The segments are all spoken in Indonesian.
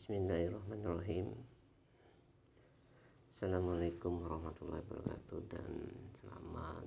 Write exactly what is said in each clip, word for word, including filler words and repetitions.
Bismillahirrahmanirrahim. Assalamualaikum warahmatullahi wabarakatuh dan selamat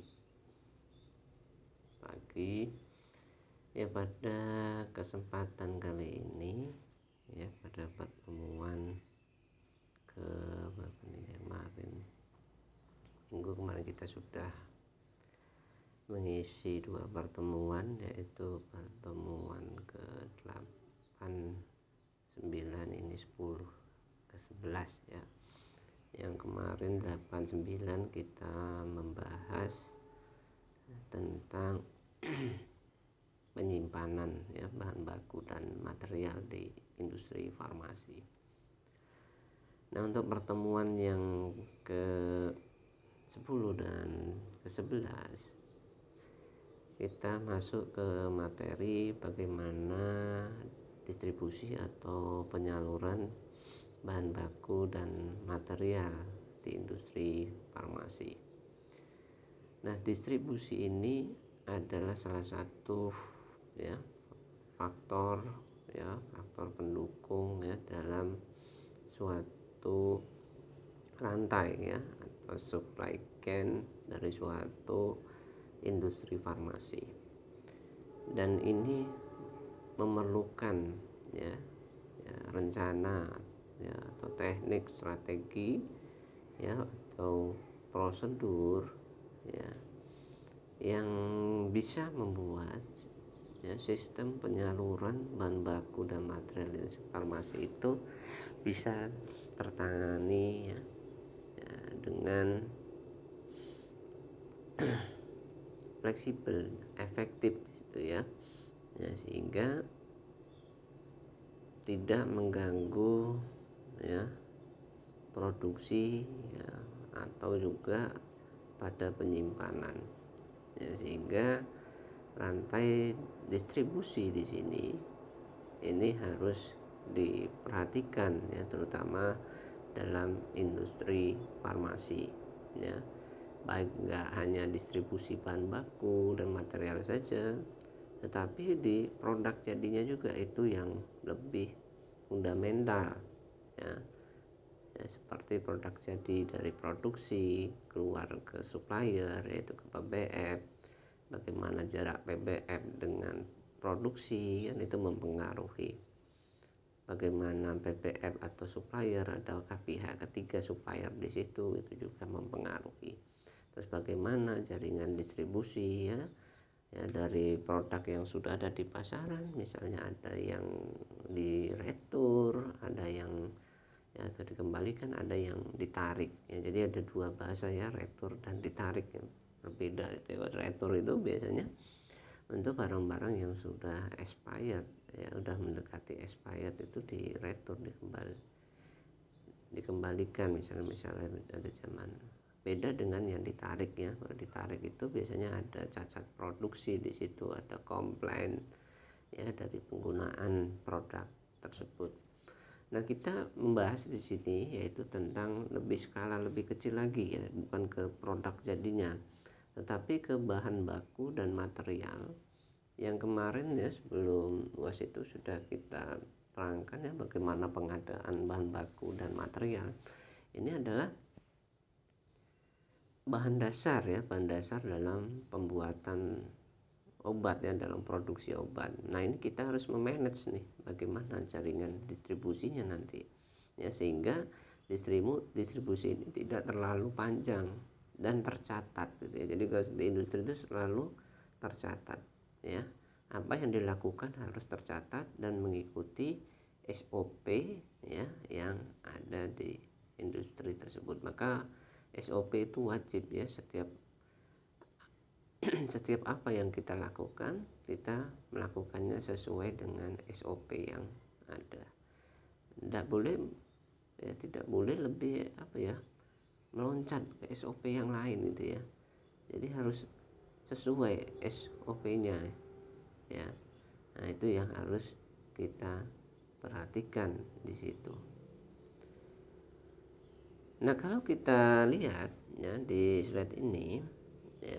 pagi. Ya, pada kesempatan kali ini ya pada pertemuan ke berapa nih kemarin minggu kemarin kita sudah mengisi dua pertemuan, yaitu pertemuan ke delapan sembilan, ini sepuluh ke sebelas ya. Yang kemarin delapan sembilan kita membahas tentang penyimpanan ya bahan baku dan material di industri farmasi. Nah, untuk pertemuan yang ke sepuluh dan ke sebelas kita masuk ke materi bagaimana distribusi atau penyaluran bahan baku dan material di industri farmasi. Nah, distribusi ini adalah salah satu ya faktor ya faktor pendukung ya dalam suatu rantai ya atau supply chain dari suatu industri farmasi. Dan ini memerlukan ya, ya rencana ya atau teknik strategi ya atau prosedur ya yang bisa membuat ya sistem penyaluran bahan baku dan material industri farmasi itu bisa tertangani ya, ya dengan fleksibel, efektif gitu ya. Ya, sehingga tidak mengganggu ya produksi ya, atau juga pada penyimpanan ya, sehingga rantai distribusi di sini ini harus diperhatikan ya, terutama dalam industri farmasi ya, baik nggak hanya distribusi bahan baku dan material saja, tetapi di produk jadinya juga itu yang lebih fundamental ya. Ya, seperti produk jadi dari produksi keluar ke supplier yaitu ke P B F, bagaimana jarak P B F dengan produksi kan itu mempengaruhi bagaimana P B F atau supplier atau pihak ketiga supplier di situ itu juga mempengaruhi. Terus bagaimana jaringan distribusi ya ya dari produk yang sudah ada di pasaran, misalnya ada yang di retur, ada yang ya atau dikembalikan, ada yang ditarik ya. Jadi ada dua bahasa ya, retur dan ditarik yang berbeda itu. Retur itu biasanya untuk barang-barang yang sudah expired ya, udah mendekati expired itu di retur, dikembali dikembalikan misalnya misalnya ada zaman. Beda dengan yang ditarik ya. Kalau ditarik itu biasanya ada cacat produksi di situ, ada komplain ya dari penggunaan produk tersebut. Nah, kita membahas di sini yaitu tentang lebih skala lebih kecil lagi ya, bukan ke produk jadinya, tetapi ke bahan baku dan material. Yang kemarin ya sebelum U A S itu sudah kita terangkan ya bagaimana pengadaan bahan baku dan material. Ini adalah bahan dasar ya, bahan dasar dalam pembuatan obat ya, dalam produksi obat. Nah, ini kita harus memanage nih bagaimana jaringan distribusinya nanti ya, sehingga distribu, distribusi ini tidak terlalu panjang dan tercatat gitu ya. Jadi kalau di industri itu selalu tercatat ya, apa yang dilakukan harus tercatat dan mengikuti S O P ya yang ada di industri tersebut. Maka S O P itu wajib ya, setiap setiap apa yang kita lakukan kita melakukannya sesuai dengan S O P yang ada. Tidak boleh ya, tidak boleh lebih apa ya meloncat ke S O P yang lain gitu ya. Jadi harus sesuai S O P-nya ya. Nah, itu yang harus kita perhatikan di situ. Nah, kalau kita lihat ya di slide ini ya,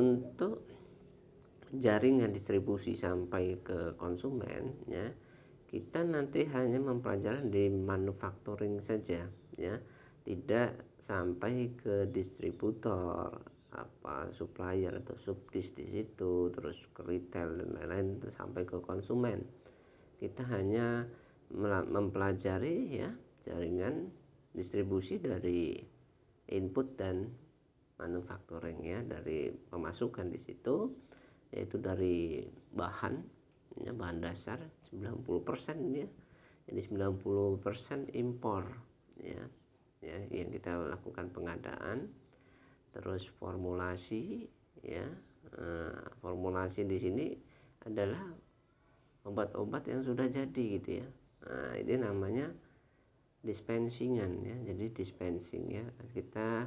untuk jaringan distribusi sampai ke konsumen ya, kita nanti hanya mempelajari di manufacturing saja, ya, tidak sampai ke distributor, apa supplier atau subdis di situ, terus ke retail dan lain-lain, sampai ke konsumen. Kita hanya mempelajari, ya, jaringan distribusi dari input dan manufacturing, ya, dari pemasukan di situ, yaitu dari bahan, ya, bahan dasar sembilan puluh persen, ya, jadi sembilan puluh persen impor, ya, ya yang kita lakukan pengadaan, terus formulasi, ya, eh, formulasi di sini adalah obat-obat yang sudah jadi gitu, ya. Nah, ini namanya dispensingan, ya. Jadi dispensing, ya, kita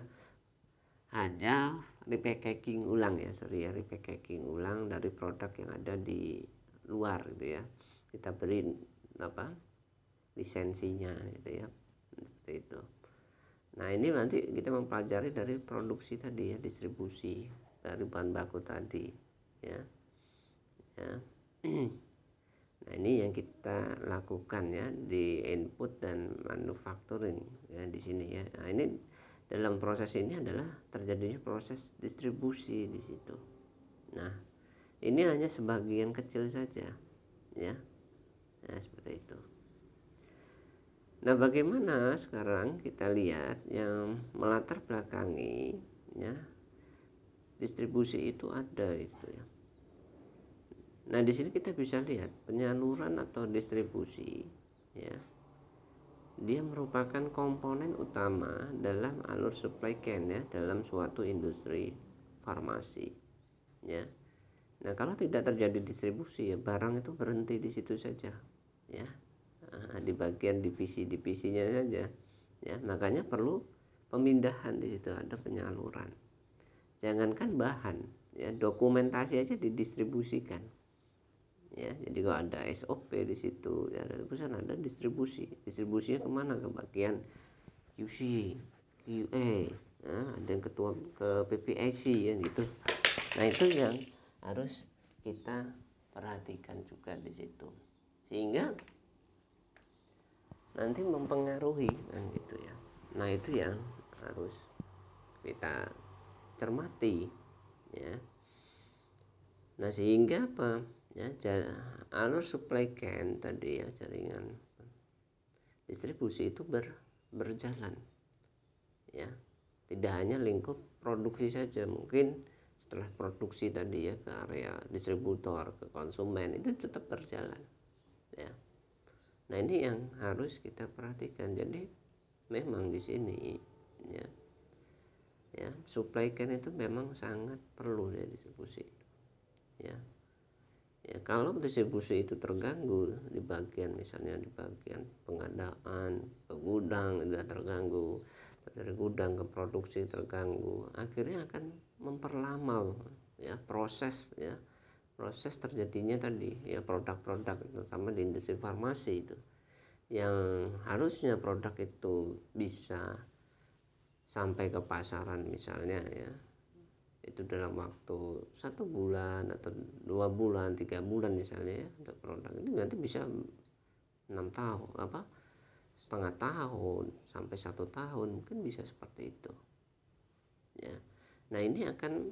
hanya repackaging ulang, ya, sorry ya repackaging ulang dari produk yang ada di luar gitu, ya. Kita beri apa lisensinya gitu, ya, seperti itu. Nah, ini nanti kita mempelajari dari produksi tadi, ya, distribusi dari bahan baku tadi, ya, ya. Nah, ini yang kita lakukan, ya, di input dan manufacturing, ya, di sini, ya. Nah, ini dalam proses ini adalah terjadinya proses distribusi di situ. Nah, ini hanya sebagian kecil saja, ya. Nah, seperti itu. Nah, bagaimana sekarang kita lihat yang melatar belakangi, ya, distribusi itu ada itu, ya. Nah, di sini kita bisa lihat penyaluran atau distribusi, ya, dia merupakan komponen utama dalam alur supply chain, ya, dalam suatu industri farmasi, ya. Nah, kalau tidak terjadi distribusi, ya, barang itu berhenti di situ saja, ya. Nah, di bagian divisi-divisinya saja, ya. Makanya perlu pemindahan di situ, ada penyaluran. Jangankan bahan, ya, dokumentasi aja didistribusikan, ya. Jadi kalau ada S O P di situ, ya, ada perusahaan, ada distribusi. Distribusinya kemana? Ke bagian Q C, Q A, ya, ada yang ketua ke P P I C, ya, gitu. Nah, itu yang harus kita perhatikan juga di situ, sehingga nanti mempengaruhi, kan, gitu, ya. Nah, itu yang harus kita cermati, ya. Nah, sehingga apa, ya, alur supply chain tadi, ya, jaringan distribusi itu ber, berjalan, ya, tidak hanya lingkup produksi saja. Mungkin setelah produksi tadi, ya, ke area distributor, ke konsumen, itu tetap berjalan, ya. Nah, ini yang harus kita perhatikan. Jadi memang di sini, ya, ya, supply chain itu memang sangat perlu, ya, distribusi, ya. Ya, kalau distribusi itu terganggu di bagian, misalnya di bagian pengadaan ke gudang sudah terganggu, dari gudang ke produksi terganggu, akhirnya akan memperlama, ya, proses, ya, proses terjadinya tadi, ya, produk-produk, terutama di industri farmasi itu, yang harusnya produk itu bisa sampai ke pasaran misalnya, ya, itu dalam waktu satu bulan atau dua bulan, tiga bulan misalnya, ya, untuk produk itu nanti bisa enam tahun, apa setengah tahun sampai satu tahun, mungkin bisa seperti itu, ya. Nah, ini akan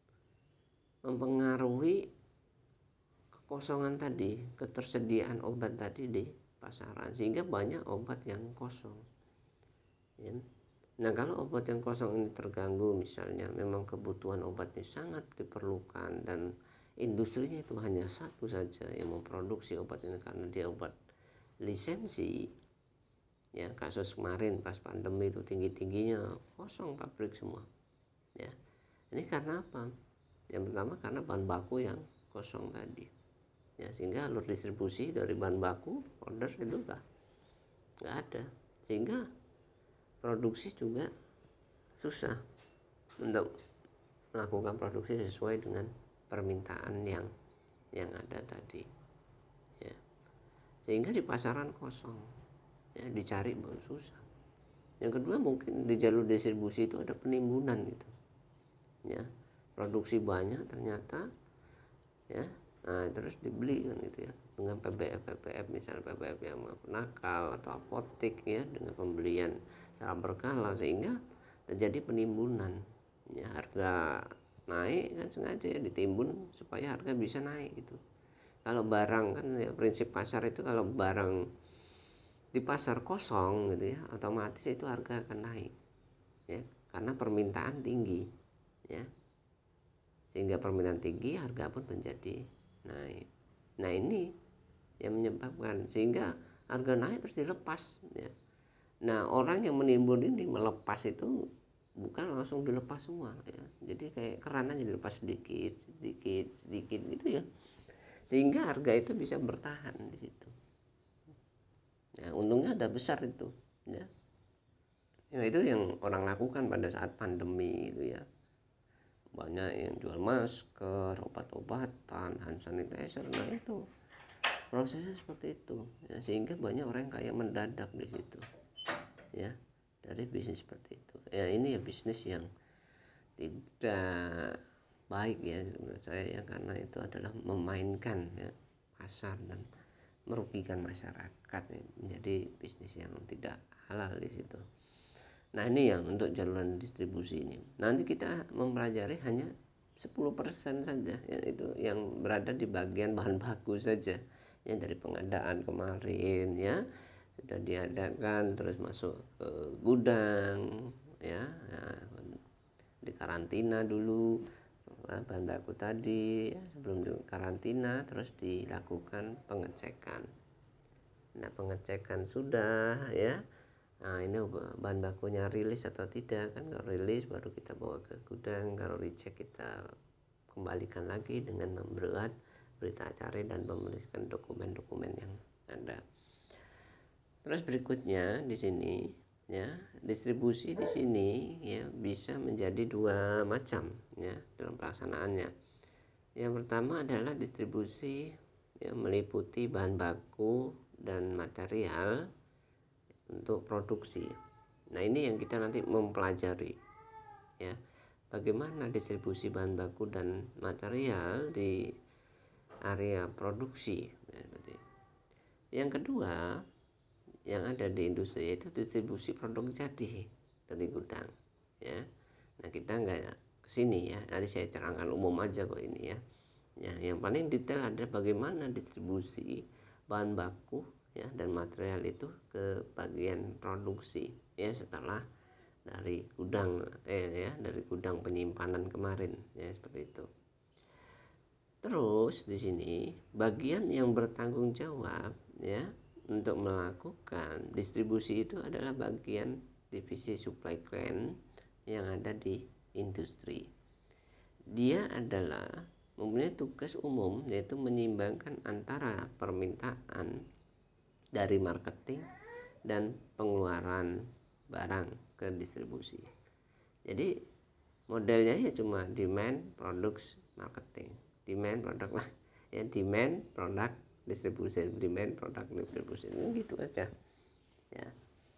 mempengaruhi kekosongan tadi, ketersediaan obat tadi di pasaran, sehingga banyak obat yang kosong, ya. Nah, kalau obat yang kosong ini terganggu, misalnya memang kebutuhan obatnya sangat diperlukan dan industrinya itu hanya satu saja yang memproduksi obat ini karena dia obat lisensi, ya, kasus kemarin pas pandemi itu tinggi-tingginya kosong pabrik semua, ya. Ini karena apa? Yang pertama karena bahan baku yang kosong tadi, ya, sehingga alur distribusi dari bahan baku order itu enggak enggak ada, sehingga produksi juga susah untuk melakukan produksi sesuai dengan permintaan yang yang ada tadi, ya, sehingga di pasaran kosong, ya, dicari baru susah. Yang kedua, mungkin di jalur distribusi itu ada penimbunan gitu, ya, produksi banyak ternyata, ya, nah, terus dibeli, kan, gitu, ya, dengan P B F P B F misalnya P B F yang nakal atau apotek ya, dengan pembelian secara berkala sehingga terjadi penimbunan ya, harga naik kan sengaja ya ditimbun supaya harga bisa naik gitu. Kalau barang kan ya, prinsip pasar itu kalau barang di pasar kosong gitu ya, otomatis itu harga akan naik ya, karena permintaan tinggi ya, sehingga permintaan tinggi harga pun menjadi naik. Nah ini yang menyebabkan sehingga harga naik terus dilepas ya. Nah orang yang menimbun ini melepas itu bukan langsung dilepas semua ya, jadi kayak keran aja dilepas sedikit sedikit sedikit gitu ya, sehingga harga itu bisa bertahan di situ. Nah untungnya ada besar itu ya. Ya itu yang orang lakukan pada saat pandemi itu ya, banyak yang jual masker, obat-obatan, hand sanitizer. Nah itu prosesnya seperti itu ya, sehingga banyak orang kaya mendadak di situ ya, dari bisnis seperti itu ya. Ini ya bisnis yang tidak baik ya menurut saya ya, karena itu adalah memainkan ya pasar dan merugikan masyarakat ya, menjadi bisnis yang tidak halal di situ. Nah ini yang untuk jaluran distribusi ini nanti kita mempelajari hanya sepuluh persen saja ya, itu yang berada di bagian bahan baku saja yang dari pengadaan kemarin ya, sudah diadakan terus masuk ke gudang ya, nah, di karantina dulu bahan baku tadi ya, sebelum di karantina terus dilakukan pengecekan. Nah pengecekan sudah ya, nah ini bahan bakunya rilis atau tidak kan, kalau rilis baru kita bawa ke gudang, kalau reject kita kembalikan lagi dengan membuat berita acara dan menuliskan dokumen-dokumen yang ada. Terus berikutnya di sini ya, distribusi di sini ya bisa menjadi dua macam ya dalam pelaksanaannya. Yang pertama adalah distribusi yang meliputi bahan baku dan material untuk produksi. Nah ini yang kita nanti mempelajari ya, bagaimana distribusi bahan baku dan material di area produksi. Yang kedua yang ada di industri itu distribusi produk jadi dari gudang ya. Nah kita nggak kesini ya, nanti saya terangkan umum aja kok ini ya. Ya yang paling detail ada bagaimana distribusi bahan baku ya dan material itu ke bagian produksi ya, setelah dari gudang eh ya dari gudang penyimpanan kemarin ya, seperti itu. Terus di sini bagian yang bertanggung jawab ya untuk melakukan distribusi itu adalah bagian divisi supply chain yang ada di industri. Dia adalah mempunyai tugas umum yaitu menyeimbangkan antara permintaan dari marketing dan pengeluaran barang ke distribusi. Jadi modelnya ya cuma demand, product, marketing, demand, produk, ya demand, produk, distribusi, demand, produk, distribusi, ini gitu aja ya.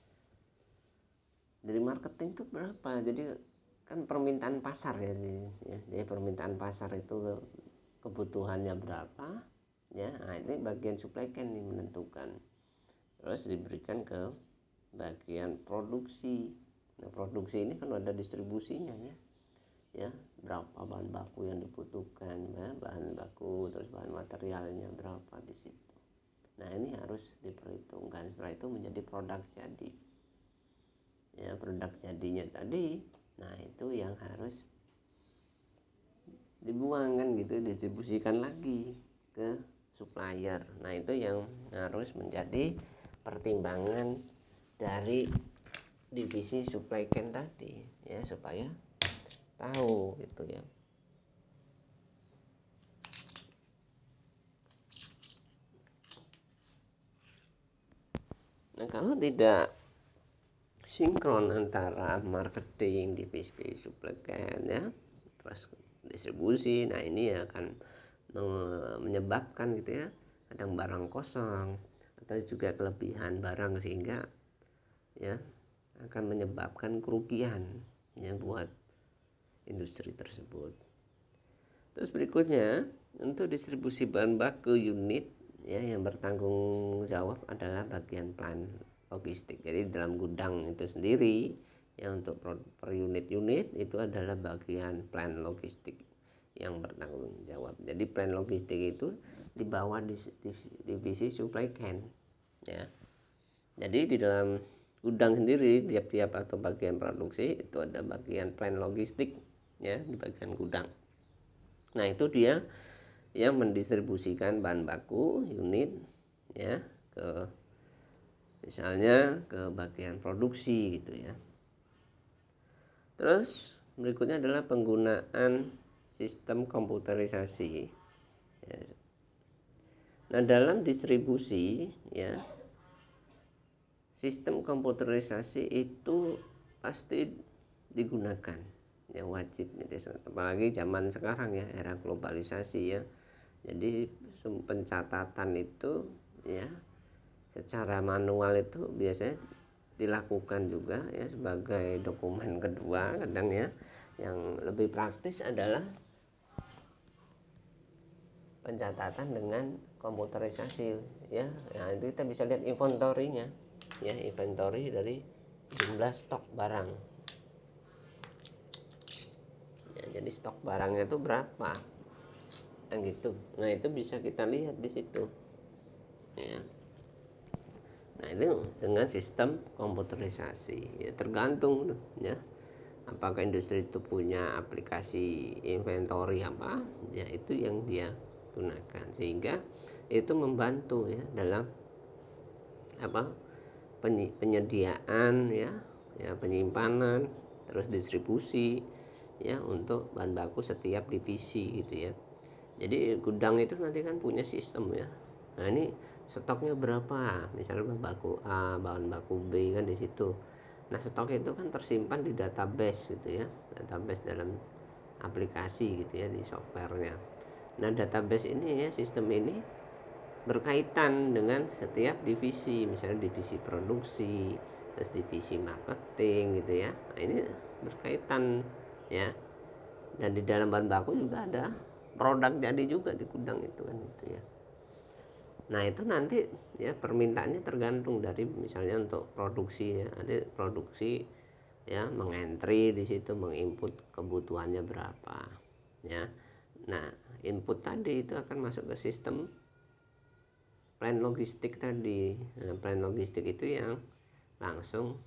Dari marketing itu berapa, jadi kan permintaan pasar ya, ya jadi permintaan pasar itu kebutuhannya berapa ya, nah ini bagian supply chain yang menentukan, terus diberikan ke bagian produksi. Nah produksi ini kan ada distribusinya ya ya, berapa bahan baku yang dibutuhkan ya, bahan baku terus bahan materialnya berapa di situ. Nah ini harus diperhitungkan, setelah itu menjadi produk jadi ya, produk jadinya tadi nah itu yang harus dibuang kan gitu, didistribusikan lagi ke supplier. Nah itu yang harus menjadi pertimbangan dari divisi supply chain tadi ya, supaya tahu gitu ya. Nah kalau tidak sinkron antara marketing, divisi supply chain ya, terus distribusi, nah ini akan menyebabkan gitu ya, kadang barang kosong atau juga kelebihan barang, sehingga ya akan menyebabkan kerugian yang buat industri tersebut. Terus berikutnya untuk distribusi bahan baku unit ya yang bertanggung jawab adalah bagian plan logistik. Jadi dalam gudang itu sendiri yang untuk per unit-unit itu adalah bagian plan logistik yang bertanggung jawab. Jadi plan logistik itu di bawah divisi, divisi supply chain ya. Jadi di dalam gudang sendiri tiap-tiap atau bagian produksi itu ada bagian plan logistik ya di bagian gudang. Nah itu dia yang mendistribusikan bahan baku unit ya ke misalnya ke bagian produksi gitu ya. Terus berikutnya adalah penggunaan sistem komputerisasi ya. Nah dalam distribusi ya sistem komputerisasi itu pasti digunakan ya, wajib gitu. Apalagi zaman sekarang ya, era globalisasi ya. Jadi pencatatan itu ya secara manual itu biasanya dilakukan juga ya sebagai dokumen kedua kadang ya. Yang lebih praktis adalah pencatatan dengan komputerisasi ya. Nah itu kita bisa lihat inventory-nya ya, inventory dari jumlah stok barang ya, jadi stok barangnya itu berapa kan gitu. Nah itu bisa kita lihat di situ ya. Nah itu dengan sistem komputerisasi ya, tergantung ya apakah industri itu punya aplikasi inventory apa ya, itu yang dia gunakan sehingga itu membantu ya dalam apa penyediaan ya, ya penyimpanan terus distribusi ya untuk bahan baku setiap divisi gitu ya. Jadi gudang itu nanti kan punya sistem ya. Nah ini stoknya berapa, misalnya bahan baku A, bahan baku B kan di situ. Nah stok itu kan tersimpan di database gitu ya, database dalam aplikasi gitu ya di softwarenya. Nah database ini ya, sistem ini berkaitan dengan setiap divisi, misalnya divisi produksi, terus divisi marketing gitu ya. Nah, ini berkaitan ya. Dan di dalam bahan baku juga ada produk jadi juga di gudang itu kan itu ya. Nah itu nanti ya permintaannya tergantung dari misalnya untuk produksi ya, ada produksi ya mengentry di situ menginput kebutuhannya berapa ya. Nah input tadi itu akan masuk ke sistem plan logistik tadi. Nah, plan logistik itu yang langsung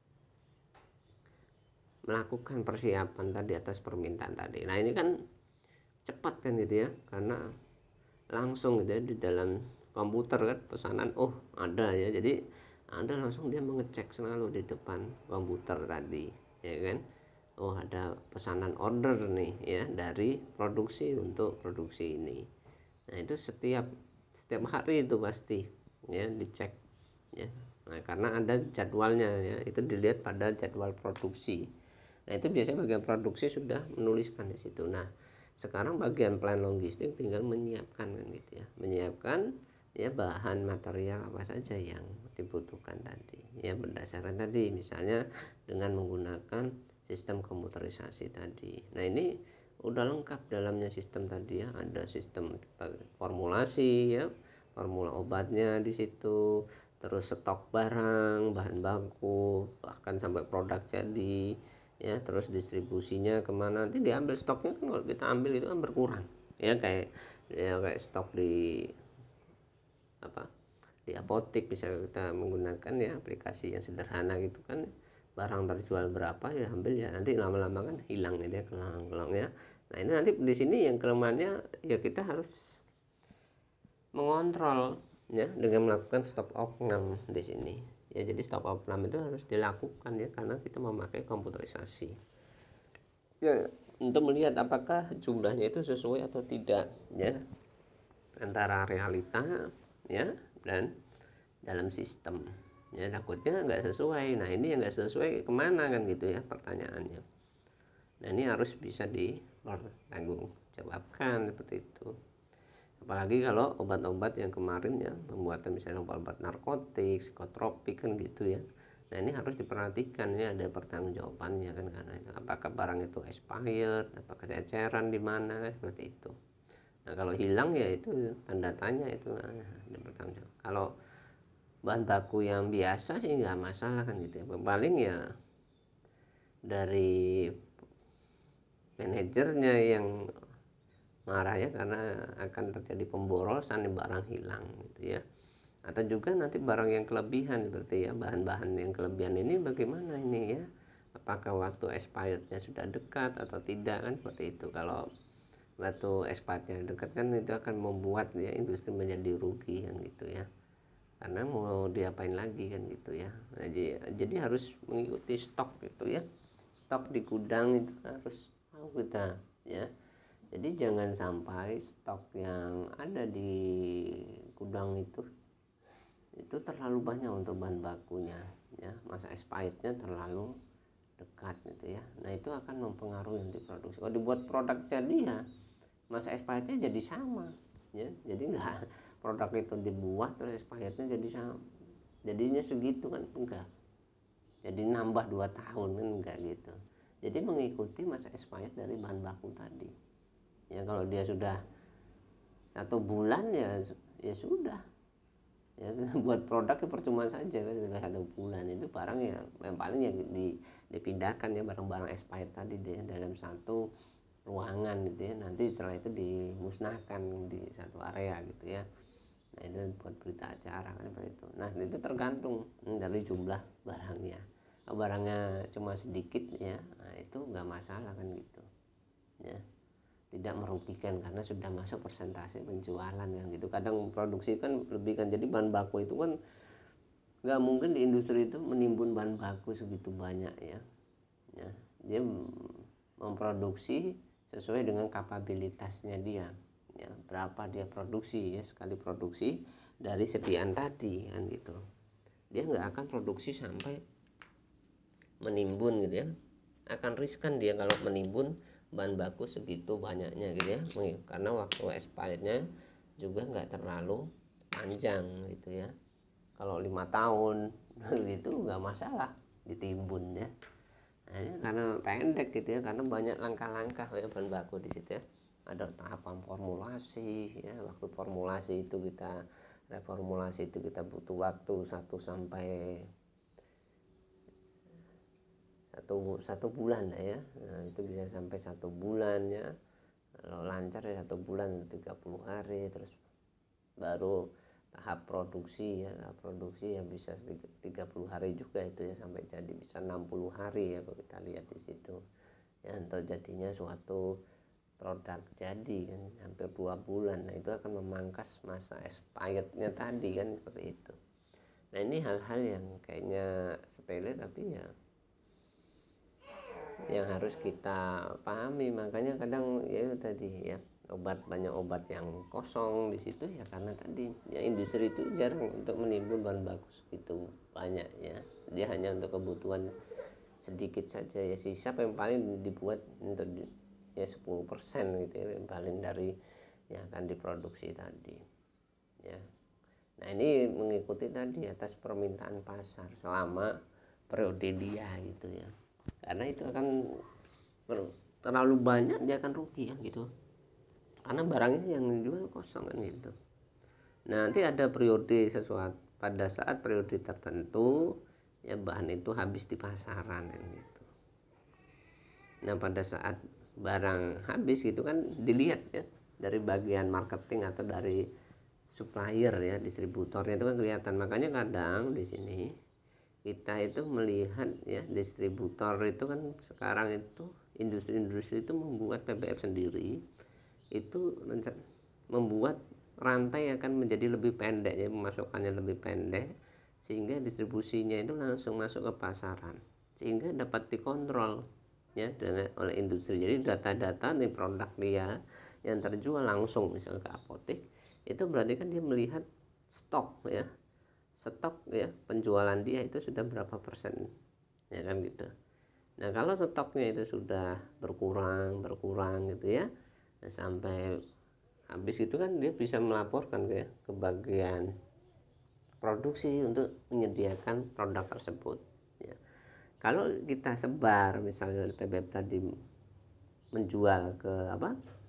melakukan persiapan tadi atas permintaan tadi. Nah ini kan cepat kan gitu ya, karena langsung gitu ya di dalam komputer kan pesanan oh ada ya, jadi ada langsung dia mengecek selalu di depan komputer tadi ya kan, oh ada pesanan order nih ya dari produksi untuk produksi ini. Nah itu setiap setiap hari itu pasti ya dicek ya. Nah, karena ada jadwalnya ya, itu dilihat pada jadwal produksi. Nah itu biasanya bagian produksi sudah menuliskan di situ. Nah sekarang bagian plan logistik tinggal menyiapkan kan gitu ya, menyiapkan ya bahan material apa saja yang dibutuhkan tadi ya berdasarkan tadi misalnya dengan menggunakan sistem komputerisasi tadi. Nah ini udah lengkap dalamnya sistem tadi ya, ada sistem formulasi ya, formula obatnya di situ, terus stok barang, bahan baku, bahkan sampai produk jadi ya, terus distribusinya kemana, nanti diambil stoknya kan kalau kita ambil itu kan berkurang ya, kayak ya kayak stok di apa di apotek bisa kita menggunakan ya aplikasi yang sederhana gitu kan, barang terjual berapa ya ambil ya, nanti lama-lama kan hilang gitu ya, kelang-kelang ya. Nah ini nanti di sini yang kelemahannya ya kita harus mengontrol ya dengan melakukan stop oknum di sini ya. Jadi stop oknum itu harus dilakukan ya karena kita memakai komputerisasi ya, untuk melihat apakah jumlahnya itu sesuai atau tidak ya antara realita ya dan dalam sistem ya, takutnya nggak sesuai. Nah ini yang nggak sesuai kemana kan gitu ya pertanyaannya. Nah ini harus bisa dipertanggungjawabkan seperti itu. Apalagi kalau obat-obat yang kemarin ya pembuatan misalnya obat-obat narkotik, psikotropik kan gitu ya. Nah ini harus diperhatikan ya, ada pertanggungjawabannya kan, karena itu apakah barang itu expired, apakah eceran di mana kan, seperti itu. Nah kalau hilang ya itu tanda tanya, itu nah, bertanggung jawab. Kalau bahan baku yang biasa sih nggak masalah kan gitu ya, paling ya dari manajernya yang marah ya, karena akan terjadi pemborosan barang hilang gitu ya. Atau juga nanti barang yang kelebihan seperti ya, bahan-bahan yang kelebihan ini bagaimana ini ya, apakah waktu expirednya sudah dekat atau tidak kan, seperti itu. Kalau waktu expirednya dekat kan itu akan membuat ya industri menjadi rugi kan gitu ya, karena mau diapain lagi kan gitu ya. Nah, jadi, jadi harus mengikuti stok gitu ya, stok di gudang itu harus tahu kita ya. Jadi jangan sampai stok yang ada di gudang itu itu terlalu banyak untuk bahan bakunya ya, masa expirednya terlalu dekat gitu ya. Nah itu akan mempengaruhi nanti produksi. Kalau dibuat produk jadi ya masa expirednya jadi sama ya, jadi enggak produk itu dibuat terus expirednya jadi sama, jadinya segitu kan enggak, jadi nambah dua tahun kan enggak gitu. Jadi mengikuti masa expired dari bahan baku tadi ya. Kalau dia sudah satu bulan ya ya sudah ya, buat produk ya percuma saja kan, nggak satu bulan itu barang ya yang paling ya di, dipindahkan ya barang-barang expired tadi deh dalam satu ruangan gitu ya, nanti setelah itu dimusnahkan di satu area gitu ya. Nah itu buat berita acara kan seperti itu. Nah itu tergantung dari jumlah barangnya. Kalau barangnya cuma sedikit ya, nah itu nggak masalah kan gitu ya, tidak merugikan karena sudah masuk persentase penjualan kan gitu. Kadang produksi kan lebih kan, jadi bahan baku itu kan nggak mungkin di industri itu menimbun bahan baku segitu banyak ya, ya dia memproduksi sesuai dengan kapabilitasnya dia ya, berapa dia produksi ya, sekali produksi dari sediaan tadi kan gitu. Dia nggak akan produksi sampai menimbun gitu ya, akan riskan dia kalau menimbun bahan baku segitu banyaknya gitu ya, karena waktu expirednya juga nggak terlalu panjang gitu ya. Kalau lima tahun gitu nggak masalah ditimbun ya. Nah, ini karena pendek gitu ya, karena banyak langkah-langkah ya bahan baku di situ ya. Ada tahapan formulasi ya, waktu formulasi itu kita reformulasi itu kita butuh waktu satu sampai satu satu bulan lah ya. Nah, itu bisa sampai satu bulan ya, kalau lancar ya satu bulan tiga puluh hari. Terus baru tahap produksi ya, tahap produksi yang bisa tiga puluh hari juga itu ya, sampai jadi bisa enam puluh hari ya kalau kita lihat di situ ya, untuk jadinya suatu produk jadi kan hampir dua bulan. Nah itu akan memangkas masa expirednya tadi kan seperti itu. Nah ini hal-hal yang kayaknya sepele tapi ya yang harus kita pahami. Makanya kadang ya tadi ya, obat, banyak obat yang kosong di situ ya karena tadi ya industri itu jarang untuk menimbun bahan baku gitu banyak ya, dia hanya untuk kebutuhan sedikit saja ya, sisa yang paling dibuat untuk ya sepuluh persen gitu ya, yang paling dari yang akan diproduksi tadi ya. Nah ini mengikuti tadi atas permintaan pasar selama periode dia gitu ya, karena itu akan terlalu banyak dia akan rugi ya gitu, karena barangnya yang dijual kosong kan gitu. Nah, nanti ada periode sesuatu, pada saat periode tertentu ya bahan itu habis di pasaran kan gitu. Nah pada saat barang habis gitu kan dilihat ya dari bagian marketing atau dari supplier ya, distributornya itu kan kelihatan. Makanya kadang di sini kita itu melihat ya, distributor itu kan sekarang itu industri-industri itu membuat P B F sendiri, itu membuat rantai akan menjadi lebih pendek ya, pemasukannya lebih pendek, sehingga distribusinya itu langsung masuk ke pasaran, sehingga dapat dikontrol ya oleh industri. Jadi data-data nih produk dia yang terjual langsung misalnya ke apotek, itu berarti kan dia melihat stok ya, stok ya penjualan dia itu sudah berapa persen ya kan gitu. Nah kalau stoknya itu sudah berkurang berkurang gitu ya, nah, sampai habis itu kan dia bisa melaporkan ke ke bagian produksi untuk menyediakan produk tersebut ya. Kalau kita sebar misalnya P B F tadi menjual ke apa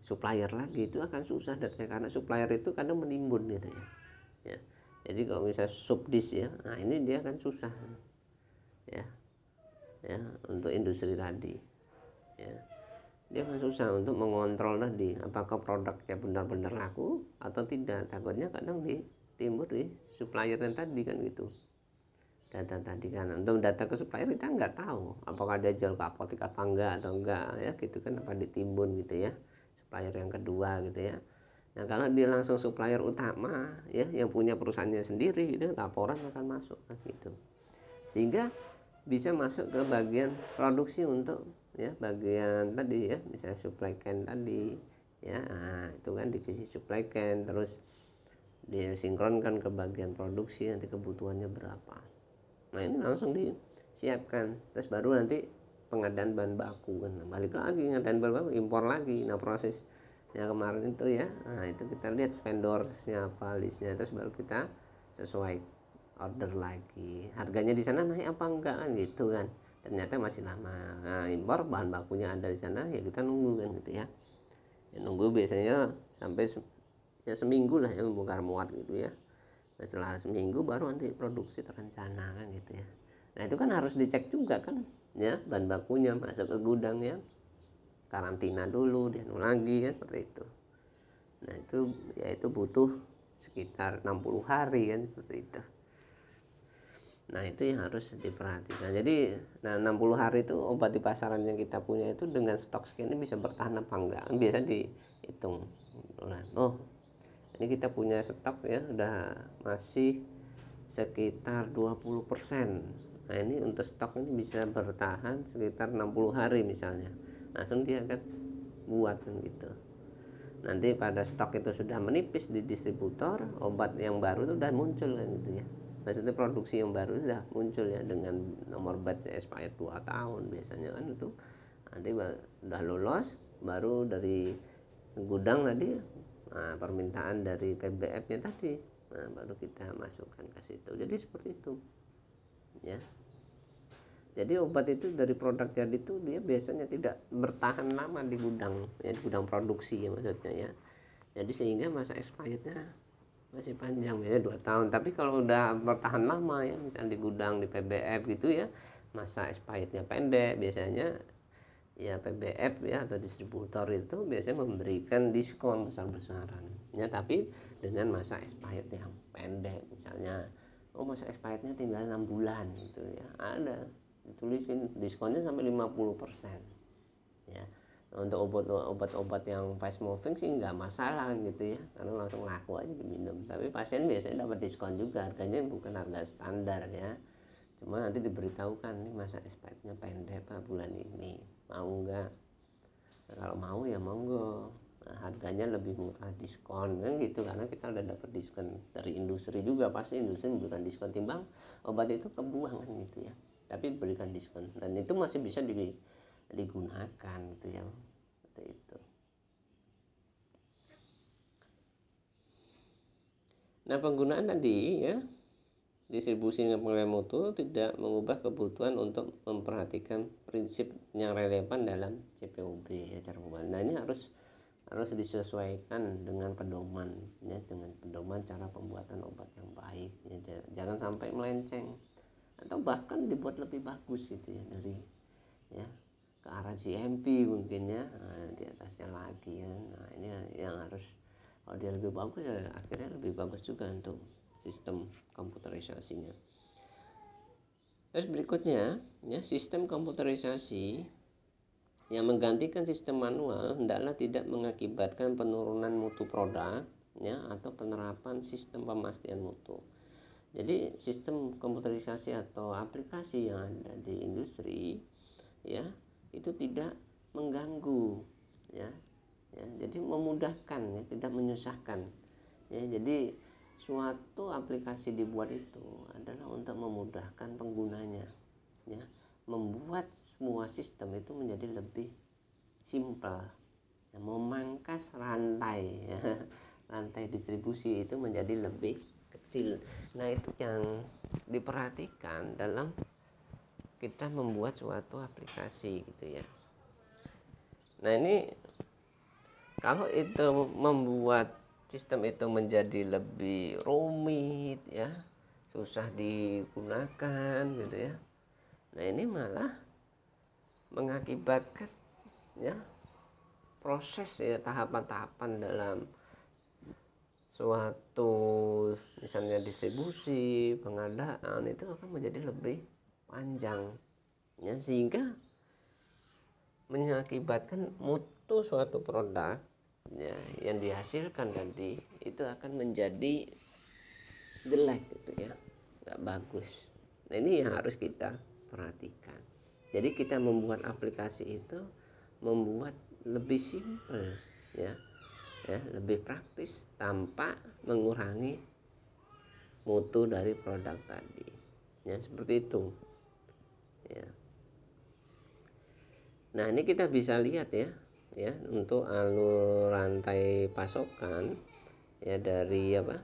supplier lagi itu akan susah datanya, karena supplier itu kadang menimbun gitu ya. Ya. Jadi kalau misalnya subdis ya, nah ini dia akan susah ya, ya untuk industri tadi. Ya. Dia akan susah untuk mengontrol tadi apakah produknya benar-benar laku atau tidak. Takutnya kadang ditimbun di supplier yang tadi kan gitu. Data tadi kan, untuk data ke supplier kita nggak tahu apakah dia jual ke apotek apa enggak atau enggak ya gitu kan, apa ditimbun gitu ya supplier yang kedua gitu ya. Nah kalau dia langsung supplier utama ya yang punya perusahaannya sendiri gitu, laporan akan masuk kan gitu, sehingga bisa masuk ke bagian produksi untuk ya bagian tadi ya, misalnya supply chain tadi ya. Nah, itu kan divisi supply chain, terus dia sinkronkan ke bagian produksi nanti kebutuhannya berapa. Nah ini langsung disiapkan, terus baru nanti pengadaan bahan baku kan, balik lagi ngadaan bahan baku, impor lagi. Nah prosesnya kemarin itu ya, nah itu kita lihat vendorsnya apa, listnya, terus baru kita sesuai order lagi, harganya di sana naik apa enggak kan gitu kan, ternyata masih lama. Nah impor bahan bakunya ada di sana ya, kita nunggu kan gitu ya, ya nunggu biasanya sampai ya seminggu lah ya membongkar muat gitu ya. Nah, setelah seminggu baru nanti produksi terencana kan gitu ya. Nah itu kan harus dicek juga kan ya, bahan bakunya masuk ke gudang ya, karantina dulu, dianu lagi kan seperti itu. Nah itu ya itu butuh sekitar enam puluh hari kan seperti itu. Nah itu yang harus diperhatikan. Jadi nah enam puluh hari itu obat di pasaran yang kita punya itu dengan stok segini bisa bertahan apa enggak, biasa dihitung. Oh ini kita punya stok ya udah masih sekitar dua puluh persen. Nah ini untuk stok ini bisa bertahan sekitar enam puluh hari misalnya, langsung dia akan buat kan gitu. Nanti pada stok itu sudah menipis di distributor, obat yang baru itu udah muncul kan gitu ya, maksudnya produksi yang baru sudah muncul ya dengan nomor batch expired dua tahun biasanya kan itu. Nanti udah lolos baru dari gudang tadi, nah, permintaan dari P B F-nya tadi, nah baru kita masukkan ke situ. Jadi seperti itu ya. Jadi obat itu dari produk jadi itu dia biasanya tidak bertahan lama di gudang ya, di gudang produksi ya maksudnya ya. Jadi sehingga masa expirednya masih panjang ya dua tahun. Tapi kalau udah bertahan lama ya, misalnya di gudang di P B F gitu ya, masa expirednya pendek biasanya ya, P B F ya atau distributor itu biasanya memberikan diskon besar-besaran ya, tapi dengan masa expired yang pendek. Misalnya oh masa expirednya tinggal enam bulan gitu ya, ada ditulisin diskonnya sampai lima puluh persen ya. Untuk obat-obat yang fast moving sih nggak masalah gitu ya, karena langsung laku aja diminum. Tapi pasien biasanya dapat diskon juga, harganya bukan harga standar ya, cuma nanti diberitahukan nih masa expirednya pendek pak bulan ini, mau nggak? Nah, kalau mau ya monggo, nah, harganya lebih murah diskon kan gitu, karena kita udah dapat diskon dari industri juga, pasti industri memberikan diskon timbang obat itu kebuang kan gitu ya, tapi berikan diskon dan itu masih bisa digunakan gitu ya, seperti itu. Nah penggunaan tadi ya, distribusi dengan pengendalian mutu tidak mengubah kebutuhan untuk memperhatikan prinsip yang relevan dalam C P O B ya, cara pembuatan. Nah ini harus harus disesuaikan dengan pedoman ya, dengan pedoman cara pembuatan obat yang baik ya, jangan sampai melenceng atau bahkan dibuat lebih bagus gitu ya, dari ya ke arah G M P mungkin ya, nah, di atasnya lagi ya. Nah ini yang harus, kalau dia lebih bagus ya akhirnya lebih bagus juga untuk sistem komputerisasinya. Terus berikutnya ya, sistem komputerisasi yang menggantikan sistem manual hendaklah tidak mengakibatkan penurunan mutu produk ya, atau penerapan sistem pemastian mutu. Jadi sistem komputerisasi atau aplikasi yang ada di industri ya itu tidak mengganggu ya, ya jadi memudahkan ya, tidak menyusahkan ya. Jadi suatu aplikasi dibuat itu adalah untuk memudahkan penggunanya ya, membuat semua sistem itu menjadi lebih simpel ya, memangkas rantai ya, rantai distribusi itu menjadi lebih kecil. Nah itu yang diperhatikan dalam kita membuat suatu aplikasi gitu ya. Nah ini Kalau itu membuat sistem itu menjadi lebih rumit ya, susah digunakan gitu ya. Nah, ini malah mengakibatkan ya proses ya tahapan-tahapan dalam suatu misalnya distribusi, pengadaan itu akan menjadi lebih panjang ya, sehingga mengakibatkan mutu suatu produk ya yang dihasilkan tadi itu akan menjadi jelek gitu ya, nggak bagus. Nah, ini yang harus kita perhatikan. Jadi kita membuat aplikasi itu membuat lebih simpel ya, ya lebih praktis tanpa mengurangi mutu dari produk tadi ya, seperti itu ya. Nah, ini kita bisa lihat ya ya untuk alur rantai pasokan ya dari apa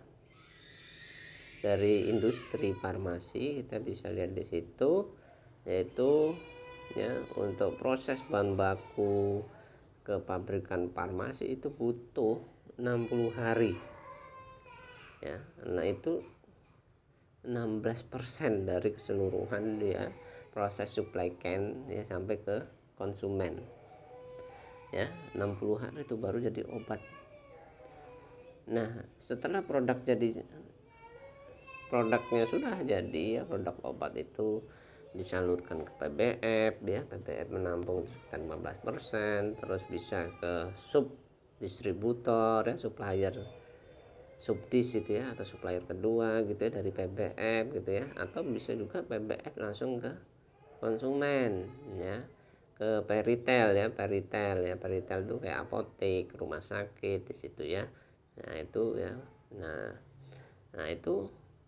dari industri farmasi. Kita bisa lihat di situ, yaitu ya untuk proses bahan baku ke pabrikan farmasi itu butuh enam puluh hari ya. Nah, itu enam belas persen dari keseluruhan dia proses supply chain ya sampai ke konsumen ya. enam puluh hari itu baru jadi obat. Nah, setelah produk jadi produknya sudah jadi ya, produk obat itu disalurkan ke P B F ya, P B F menampung sekitar lima belas persen, terus bisa ke sub distributor ya, supplier subdis itu ya, atau supplier kedua gitu ya dari P B F gitu ya, atau bisa juga P B F langsung ke konsumen ya, ke peritel ya, peritel ya, peritel itu kayak apotek, rumah sakit di situ ya. Nah, itu ya. Nah, nah itu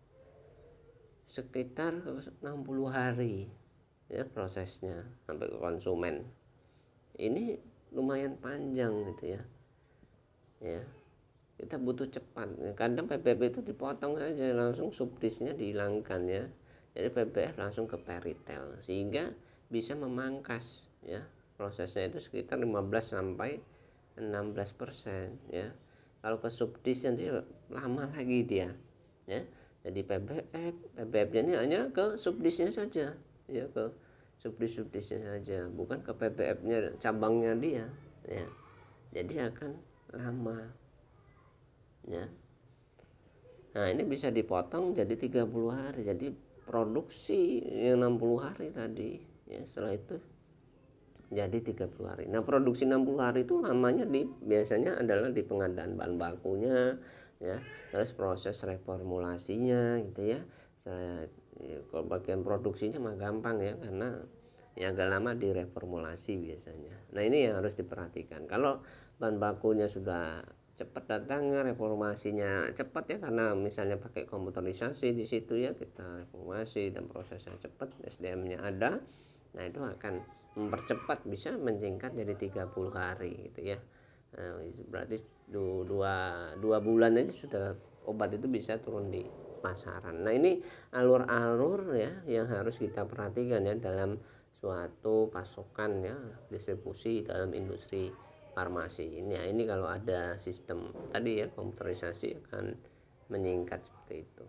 sekitar enam puluh hari ya prosesnya sampai ke konsumen. Ini lumayan panjang gitu ya. Ya. Kita butuh cepat. Kadang P B F itu dipotong saja langsung subdisnya dihilangkan ya. Jadi P B F langsung ke peritel sehingga bisa memangkas ya. Prosesnya itu sekitar lima belas sampai enam belas persen ya. Kalau ke subdis nanti lama lagi dia ya. Jadi P B F, P B F-nya ini hanya ke subdisnya saja ya, ke subdis-subdisnya saja, bukan ke P B F-nya cabangnya dia ya. Jadi akan lama ya. Nah, ini bisa dipotong jadi tiga puluh hari, jadi produksi yang enam puluh hari tadi ya, setelah itu jadi tiga puluh hari. Nah, produksi enam puluh hari itu lamanya di biasanya adalah di pengadaan bahan bakunya ya, terus proses reformulasinya gitu ya. Saya ya, kalau bagian produksinya mah gampang ya, karena yang agak lama di reformulasi biasanya. Nah, ini yang harus diperhatikan. Kalau bahan bakunya sudah cepat datangnya, reformasinya cepat ya, karena misalnya pakai komputerisasi di situ ya, kita reformasi dan prosesnya cepat, S D M-nya ada. Nah, itu akan mempercepat, bisa meningkat jadi tiga puluh hari gitu ya. Nah, berarti dua, dua bulan aja sudah obat itu bisa turun di pasaran. Nah, ini alur-alur ya yang harus kita perhatikan ya dalam suatu pasokan ya, distribusi dalam industri farmasi ini ya. Ini kalau ada sistem tadi ya, komputerisasi akan meningkat seperti itu.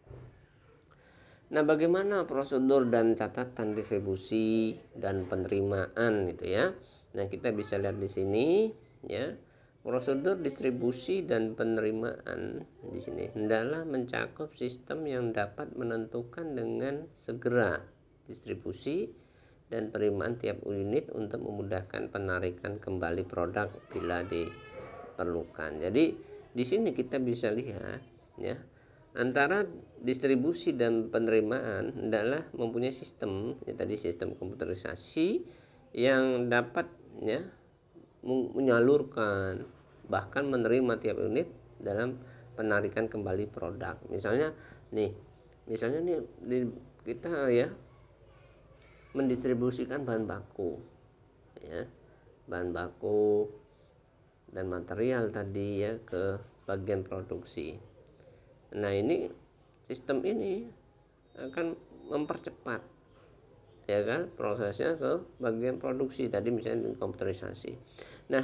Nah, bagaimana prosedur dan catatan distribusi dan penerimaan gitu ya. Nah, kita bisa lihat di sini ya. Prosedur distribusi dan penerimaan di sini hendaklah mencakup sistem yang dapat menentukan dengan segera distribusi dan penerimaan tiap unit untuk memudahkan penarikan kembali produk bila diperlukan. Jadi di sini kita bisa lihat ya, antara distribusi dan penerimaan adalah mempunyai sistem ya, tadi sistem komputerisasi yang dapat ya menyalurkan bahkan menerima tiap unit dalam penarikan kembali produk. Misalnya nih, misalnya nih kita ya mendistribusikan bahan baku ya, bahan baku dan material tadi ya ke bagian produksi. Nah, ini sistem ini akan mempercepat ya kan prosesnya ke bagian produksi tadi, misalnya komputerisasi. Nah,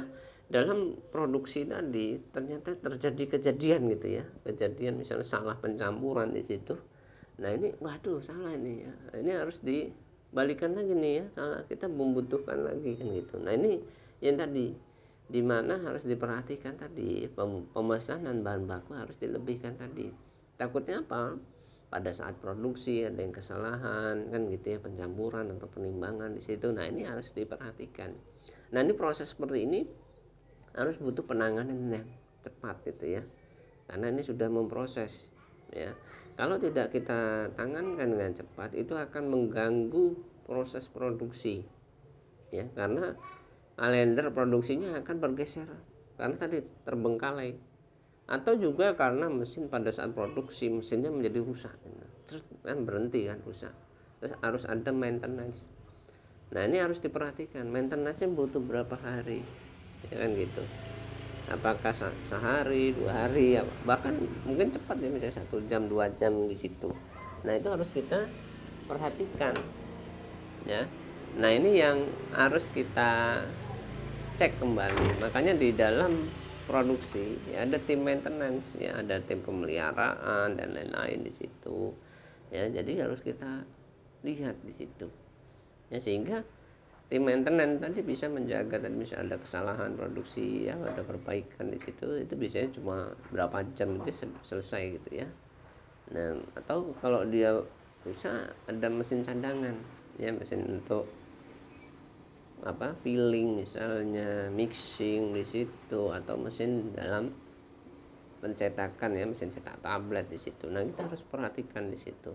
dalam produksi tadi ternyata terjadi kejadian gitu ya, kejadian misalnya salah pencampuran di situ. Nah ini waduh salah ini ya, ini harus dibalikan lagi nih ya, salah kita membutuhkan lagi kan gitu. Nah ini yang tadi dimana harus diperhatikan tadi, pemesanan bahan baku harus dilebihkan tadi. Takutnya apa, pada saat produksi ada yang kesalahan kan gitu ya, pencampuran atau penimbangan di situ. Nah ini harus diperhatikan. Nah ini proses seperti ini harus butuh penanganan yang cepat gitu ya, karena ini sudah memproses ya. Kalau tidak kita tangankan dengan cepat, itu akan mengganggu proses produksi ya, karena kalender produksinya akan bergeser karena tadi terbengkalai, atau juga karena mesin pada saat produksi mesinnya menjadi rusak, terus kan berhenti kan rusak, terus harus ada maintenance. Nah ini harus diperhatikan, maintenance-nya butuh berapa hari ya kan gitu, apakah sehari dua hari ya, bahkan mungkin cepat ya, misalnya satu jam dua jam di situ. Nah itu harus kita perhatikan ya. Nah ini yang harus kita cek kembali, makanya di dalam produksi ya ada tim maintenance ya, ada tim pemeliharaan dan lain-lain di situ ya. Jadi harus kita lihat di situ ya, sehingga tim maintenance tadi bisa menjaga, tadi misalnya ada kesalahan produksi ya, ada perbaikan di situ, itu biasanya cuma berapa jam itu selesai gitu ya. Nah atau kalau dia rusak, ada mesin cadangan ya, mesin untuk apa filling misalnya, mixing di situ, atau mesin dalam pencetakan ya, mesin cetak tablet di situ. Nah kita harus perhatikan di situ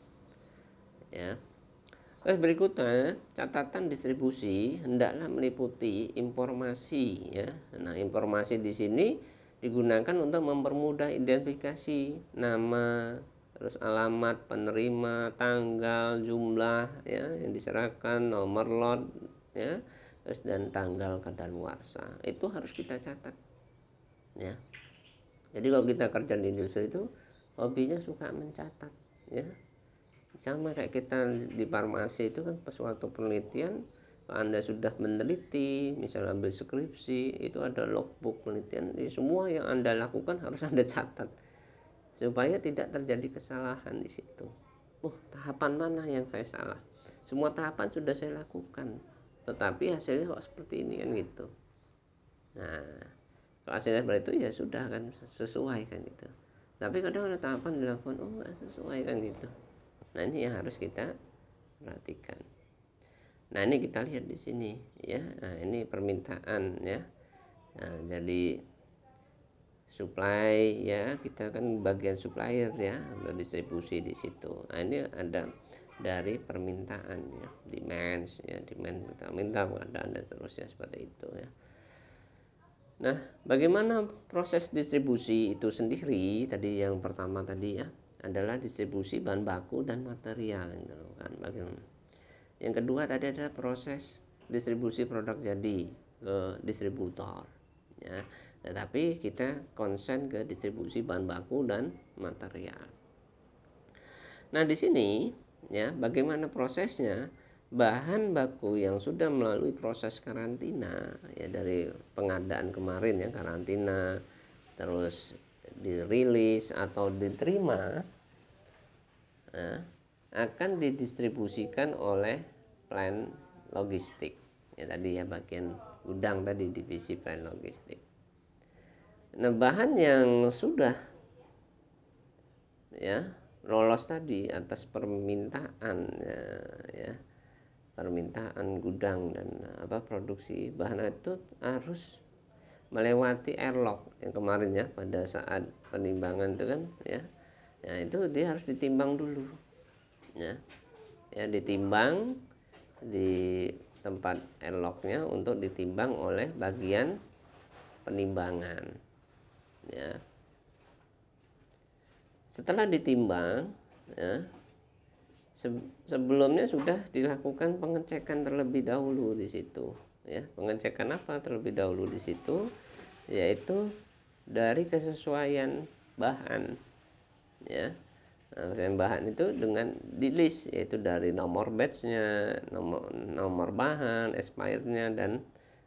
ya. Terus berikutnya, catatan distribusi hendaklah meliputi informasi ya. Nah, informasi di sini digunakan untuk mempermudah identifikasi nama, terus alamat penerima, tanggal, jumlah ya yang diserahkan, nomor lot ya, terus dan tanggal kadaluarsa. Itu harus kita catat ya. Jadi kalau kita kerja di industri itu hobinya suka mencatat ya. Sama kayak kita di farmasi itu kan, pas waktu penelitian Anda sudah meneliti, misalnya ambil skripsi, itu ada logbook penelitian, jadi semua yang Anda lakukan harus Anda catat supaya tidak terjadi kesalahan di situ. Oh, tahapan mana yang saya salah? Semua tahapan sudah saya lakukan, tetapi hasilnya kok seperti ini kan gitu. Nah, kalau hasilnya seperti itu ya sudah kan sesuai kan gitu. Tapi kadang ada tahapan dilakukan, oh nggak sesuai kan gitu. Nah ini yang harus kita perhatikan. Nah ini kita lihat di sini ya. Nah ini permintaan ya. Nah, jadi supply ya, kita kan bagian supplier ya, untuk distribusi di situ. Nah ini ada dari permintaan ya, demand ya, demand kita minta pengadaan dan seterusnya seperti itu ya. Nah bagaimana proses distribusi itu sendiri? Tadi yang pertama tadi ya adalah distribusi bahan baku dan material gitu kan. Yang kedua tadi adalah proses distribusi produk jadi ke distributor ya. Tetapi kita konsen ke distribusi bahan baku dan material. Nah di sini ya, bagaimana prosesnya? Bahan baku yang sudah melalui proses karantina ya, dari pengadaan kemarin ya, karantina, terus dirilis atau diterima Nah, akan didistribusikan oleh plan logistik ya, tadi ya bagian gudang tadi, divisi plan logistik. Nah bahan yang sudah ya lolos tadi atas permintaan ya, ya permintaan gudang dan apa produksi, bahan itu harus melewati airlock yang kemarin ya, pada saat penimbangan itu kan ya. Nah itu dia harus ditimbang dulu ya, ya ditimbang di tempat airlocknya untuk ditimbang oleh bagian penimbangan ya. Setelah ditimbang ya, sebelumnya sudah dilakukan pengecekan terlebih dahulu di situ ya. Pengecekan apa terlebih dahulu di situ? Yaitu dari kesesuaian bahan ya. Nah, bahan itu dengan di list, yaitu dari nomor batchnya, nomor nomor bahan, expirednya dan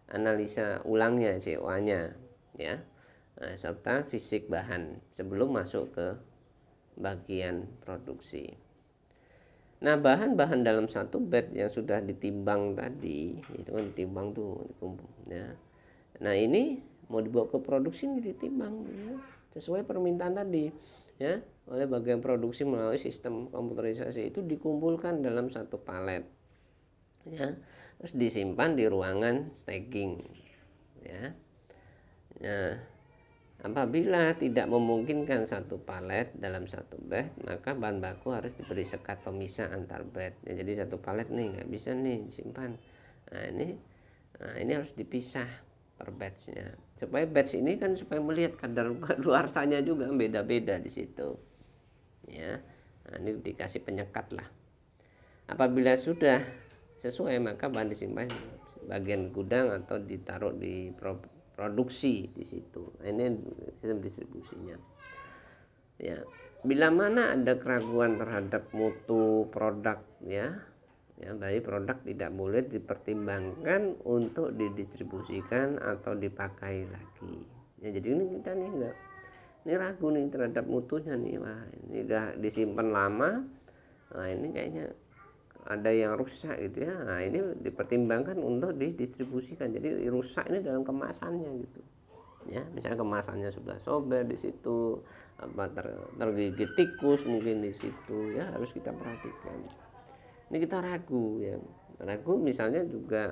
analisa ulangnya C O A-nya ya. Nah, serta fisik bahan sebelum masuk ke bagian produksi. Nah, bahan-bahan dalam satu batch yang sudah ditimbang tadi, itu kan ditimbang tuh, ya. Nah, ini mau dibawa ke produksi ini ditimbang ya, sesuai permintaan tadi ya, oleh bagian produksi melalui sistem komputerisasi itu dikumpulkan dalam satu palet ya, terus disimpan di ruangan stacking ya. Nah, apabila tidak memungkinkan satu palet dalam satu batch, maka bahan baku harus diberi sekat pemisah antar batch ya, jadi satu palet nih nggak bisa nih simpan. Nah ini nah ini harus dipisah per batchnya, supaya batch ini kan supaya melihat kadar luarsanya juga beda-beda di situ ya. Nah ini dikasih penyekat lah. Apabila sudah sesuai, maka bahan disimpan bagian gudang atau ditaruh di produksi di situ. Nah, ini sistem distribusinya. Ya, bila mana ada keraguan terhadap mutu produk ya, ya dari produk tidak boleh dipertimbangkan untuk didistribusikan atau dipakai lagi. Ya, jadi ini kita nih enggak ini ragu nih terhadap mutunya nih. Wah, ini udah disimpan lama. Nah, ini kayaknya ada yang rusak gitu ya. Nah, ini dipertimbangkan untuk didistribusikan. Jadi rusak ini dalam kemasannya gitu. Ya, misalnya kemasannya sudah sobek di situ, apa ter, tergigit tikus mungkin di situ ya, harus kita perhatikan. Ini kita ragu ya. Ragu misalnya juga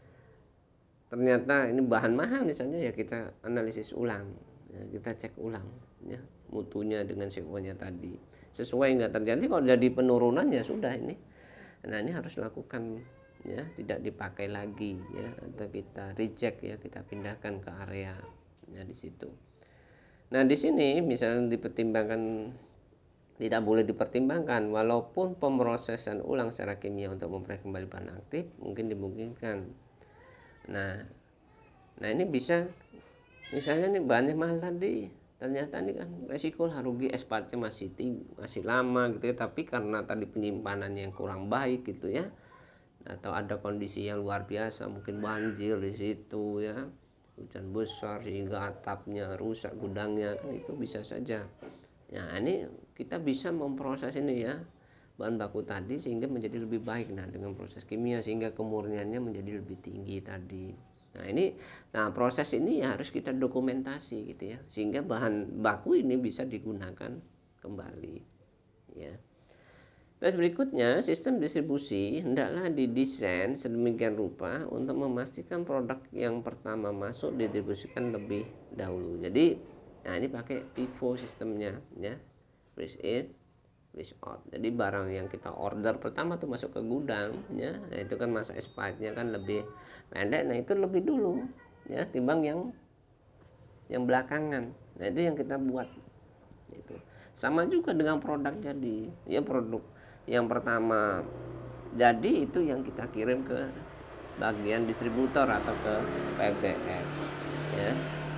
ternyata ini bahan mahal misalnya ya, kita analisis ulang. Ya, kita cek ulang ya mutunya dengan C O A-nya tadi. Sesuai enggak terjadi, kalau jadi penurunan ya sudah ini. Nah ini harus lakukan ya, tidak dipakai lagi ya, atau kita reject ya, kita pindahkan ke area ya di situ. Nah di sini misalnya dipertimbangkan, tidak boleh dipertimbangkan walaupun pemrosesan ulang secara kimia untuk memperoleh kembali bahan aktif mungkin dimungkinkan. Nah, nah ini bisa misalnya nih bahannya mahal tadi, ternyata ini kan resiko lah, rugi ekspornya masih tinggi, masih lama gitu ya, tapi karena tadi penyimpanan yang kurang baik gitu ya, atau ada kondisi yang luar biasa, mungkin banjir di situ ya, hujan besar sehingga atapnya rusak, gudangnya kan, itu bisa saja. Nah ini kita bisa memproses ini ya, bahan baku tadi sehingga menjadi lebih baik. Nah dengan proses kimia sehingga kemurniannya menjadi lebih tinggi tadi. Nah ini, nah proses ini ya harus kita dokumentasi gitu ya, sehingga bahan baku ini bisa digunakan kembali ya. Terus berikutnya, sistem distribusi hendaklah didesain sedemikian rupa untuk memastikan produk yang pertama masuk didistribusikan lebih dahulu. Jadi nah ini pakai FIFO sistemnya ya, freeze in freeze out. Jadi barang yang kita order pertama tuh masuk ke gudang ya, nah itu kan masa expirednya kan lebih pendek, nah itu lebih dulu ya timbang yang yang belakangan. Nah itu yang kita buat itu. Sama juga dengan produk jadi ya, produk yang pertama jadi itu yang kita kirim ke bagian distributor atau ke P P S ya.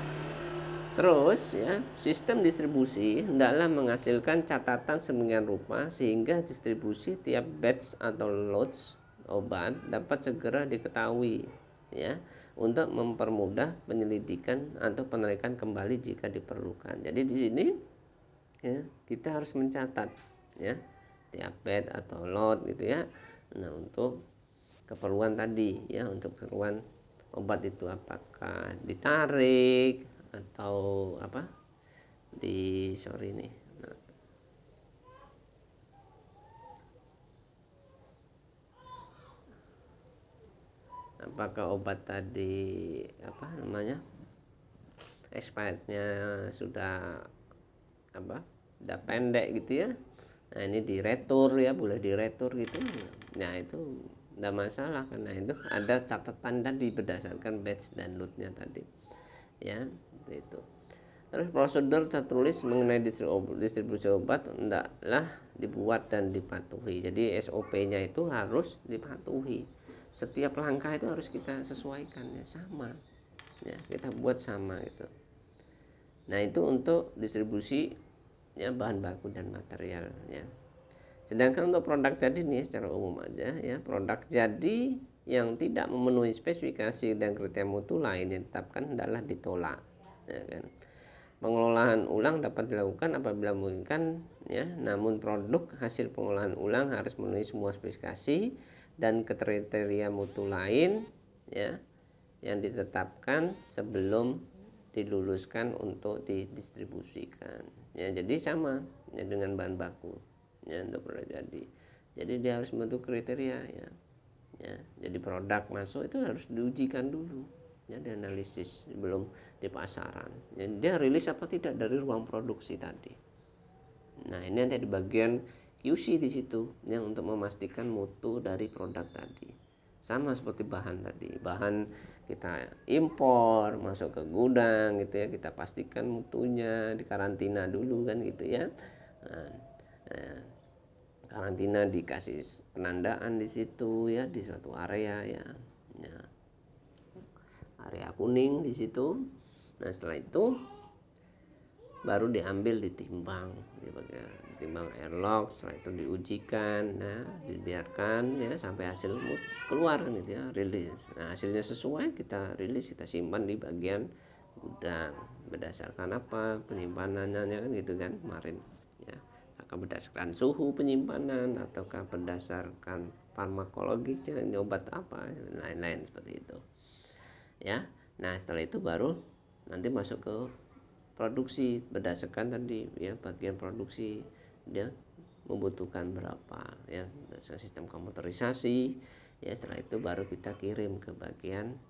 Terus ya, sistem distribusi hendaklah menghasilkan catatan sedemikian rupa sehingga distribusi tiap batch atau lots obat dapat segera diketahui ya, untuk mempermudah penyelidikan atau penarikan kembali jika diperlukan. Jadi di sini ya, kita harus mencatat ya tiap batch atau lot gitu ya. Nah, untuk keperluan tadi ya, untuk keperluan obat itu apakah ditarik atau apa di sorry nih nah, apakah obat tadi apa namanya expirednya sudah apa udah pendek gitu ya. Nah ini diretur ya, boleh diretur gitu. Nah itu tidak masalah karena itu ada catatan tadi berdasarkan batch dan lotnya tadi ya itu. Terus prosedur tertulis mengenai distribusi obat hendaklah dibuat dan dipatuhi. Jadi S O P-nya itu harus dipatuhi. Setiap langkah itu harus kita sesuaikan ya, sama. Ya, kita buat sama itu. Nah, itu untuk distribusi ya bahan baku dan material ya. Sedangkan untuk produk jadi nih secara umum aja ya, produk jadi yang tidak memenuhi spesifikasi dan kriteria mutu lain yang ditetapkan adalah ditolak, ya kan. Pengelolaan ulang dapat dilakukan apabila memungkinkan, ya, namun produk hasil pengolahan ulang harus memenuhi semua spesifikasi dan kriteria mutu lain, ya, yang ditetapkan sebelum diluluskan untuk didistribusikan. Ya, jadi sama, ya, dengan bahan baku, ya, untuk produk jadi. Jadi dia harus membentuk kriteria, ya. Ya, jadi produk masuk itu harus diujikan dulu, ya, dianalisis sebelum di pasaran. Jadi dia rilis apa tidak dari ruang produksi tadi. Nah, ini nanti di bagian Q C di situ yang untuk memastikan mutu dari produk tadi. Sama seperti bahan tadi, bahan kita impor masuk ke gudang gitu ya, kita pastikan mutunya, dikarantina dulu kan gitu ya. Nah, nah, karantina dikasih penandaan di situ ya, di suatu area ya, ya, area kuning di situ. Nah, setelah itu baru diambil, ditimbang, ditimbang airlock, setelah itu diujikan, nah, dibiarkan ya sampai hasil keluar gitu ya, rilis. Nah, hasilnya sesuai, kita rilis, kita simpan di bagian gudang. Berdasarkan apa penyimpanannya kan gitu kan kemarin ya. Apakah berdasarkan suhu penyimpanan ataukah berdasarkan farmakologinya, obat apa, lain-lain seperti itu. Ya. Nah, setelah itu baru nanti masuk ke produksi berdasarkan tadi ya, bagian produksi dia membutuhkan berapa ya, berdasarkan sistem komputerisasi ya. Setelah itu baru kita kirim ke bagian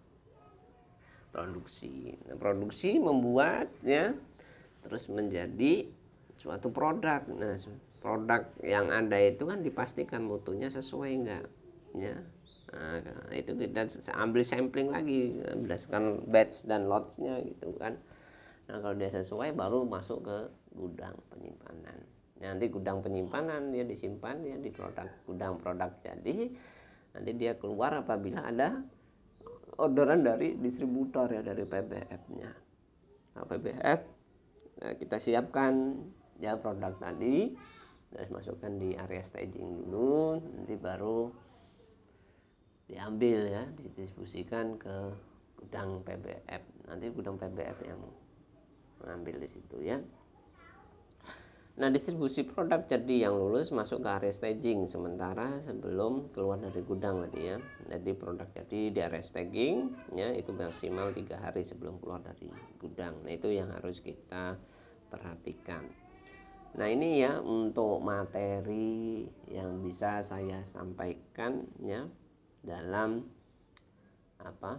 produksi. Nah, produksi membuat ya terus menjadi suatu produk. Nah, produk yang ada itu kan dipastikan mutunya sesuai enggak ya. Nah, itu kita ambil sampling lagi berdasarkan batch dan lotnya gitu kan. Nah, kalau dia sesuai baru masuk ke gudang penyimpanan. Nanti gudang penyimpanan dia disimpan ya di produk, gudang produk jadi. Nanti dia keluar apabila ada orderan dari distributor ya, dari P B F-nya. Nah, P B F nah, kita siapkan ya produk tadi, terus masukkan di area staging dulu, nanti baru diambil ya, didistribusikan ke gudang P B F. Nanti gudang P B F yang mengambil di situ ya. Nah, distribusi produk jadi yang lulus masuk ke area staging sementara sebelum keluar dari gudang tadi ya. Jadi produk jadi di area staging ya, itu maksimal tiga hari sebelum keluar dari gudang. Nah, itu yang harus kita perhatikan. Nah, ini ya untuk materi yang bisa saya sampaikan ya dalam apa?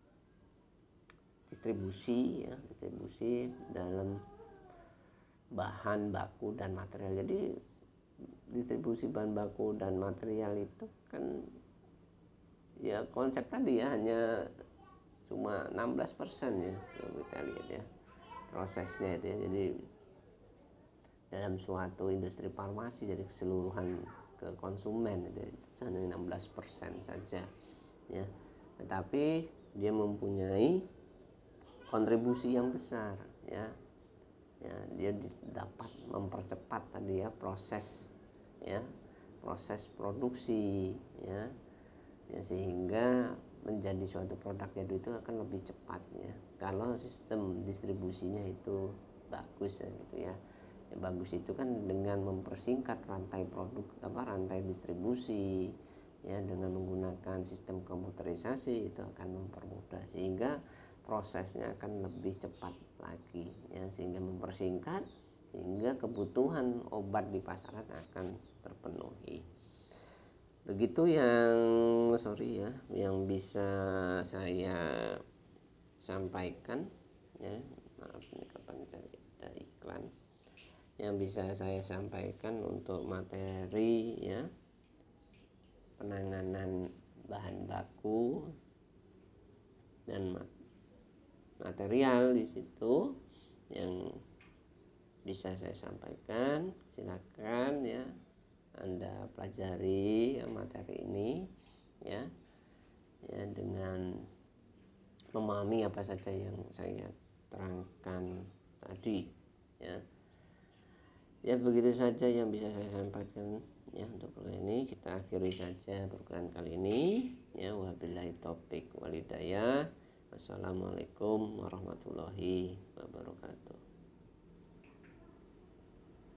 distribusi ya, distribusi dalam bahan baku dan material. Jadi distribusi bahan baku dan material itu kan ya konsep tadi ya hanya cuma enam belas persen ya kalau kita lihat ya prosesnya itu ya. Jadi dalam suatu industri farmasi dari keseluruhan ke konsumen itu hanya enam belas persen saja ya. Tetapi dia mempunyai kontribusi yang besar ya. Ya, dia dapat mempercepat tadi ya proses ya, proses produksi ya. Ya, sehingga menjadi suatu produk jadi itu akan lebih cepat ya kalau sistem distribusinya itu bagus ya gitu ya. Ya, bagus itu kan dengan mempersingkat rantai produk apa rantai distribusi ya, dengan menggunakan sistem komputerisasi itu akan mempermudah sehingga prosesnya akan lebih cepat lagi ya, sehingga mempersingkat sehingga kebutuhan obat di pasaran akan terpenuhi. Begitu yang sorry ya yang bisa saya sampaikan ya. Maaf ini kapan cari ada iklan yang bisa saya sampaikan untuk materi ya penanganan bahan baku dan material di situ yang bisa saya sampaikan. Silakan ya Anda pelajari ya, materi ini ya, ya dengan memahami apa saja yang saya terangkan tadi ya. Ya begitu saja yang bisa saya sampaikan ya untuk kali ini. Kita akhiri saja program kali ini ya. Wabillahi taufik walhidayah. Wassalamualaikum warahmatullahi wabarakatuh.